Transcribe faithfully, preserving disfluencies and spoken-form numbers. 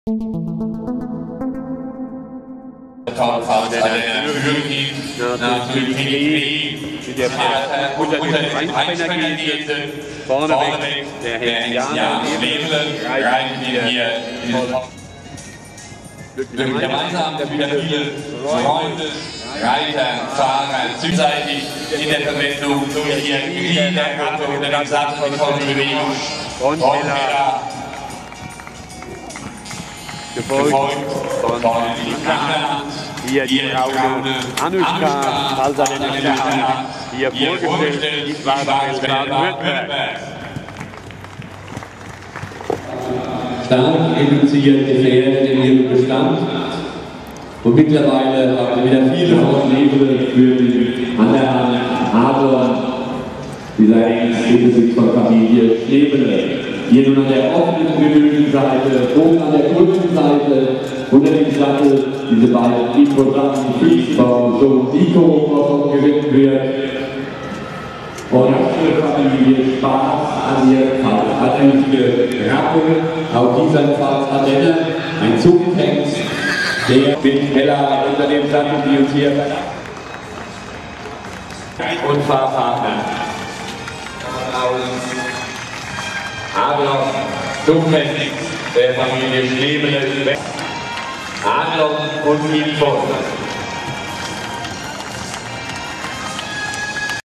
Der unter den Einspänner geht, vorneweg der Herr Jan Lebelen, reichen wir hier gemeinsam wieder viele Freunde, Reiter, Fahrer, südseitig in der Verwendung durch ihr Gliedergattung unter dem Sattel mit voller Bewegung und Miller, gefolgt von Kanada. Hier die braune Anushka, Salsa den Anushka, hier vorgestellt, die Schwarzwald Baden-Württemberg. Stark reduzierte Pferde in ihrem Bestand und mittlerweile haben wir wieder viele Vorschläge für die Anderhand, Adler, dieser Besitz von Familie Schlebele. Hier nun an der offenen grünen Seite, oben an der kurzen Seite, unter dem Sattel diese beiden imposanten Kriegsbaum, so Nico, was gewinnt wird. Und für Familie Spaß an ihr kaltblütige Rappe. Auch dieser Fall hat er ein Zugtext, der mit Ella unter dem Sattel, die uns hier und Fahrpartner. Adler, Zugtext der Familie Schlebele, Adler und Info.